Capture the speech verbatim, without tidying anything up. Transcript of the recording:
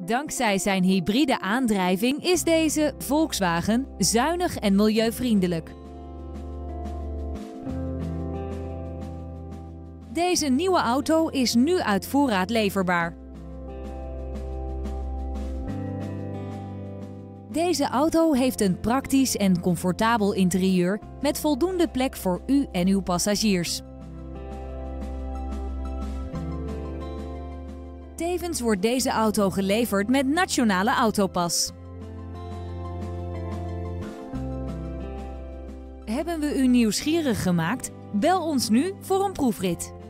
Dankzij zijn hybride aandrijving is deze Volkswagen zuinig en milieuvriendelijk. Deze nieuwe auto is nu uit voorraad leverbaar. Deze auto heeft een praktisch en comfortabel interieur met voldoende plek voor u en uw passagiers. Tevens wordt deze auto geleverd met Nationale Autopas. Hebben we u nieuwsgierig gemaakt? Bel ons nu voor een proefrit.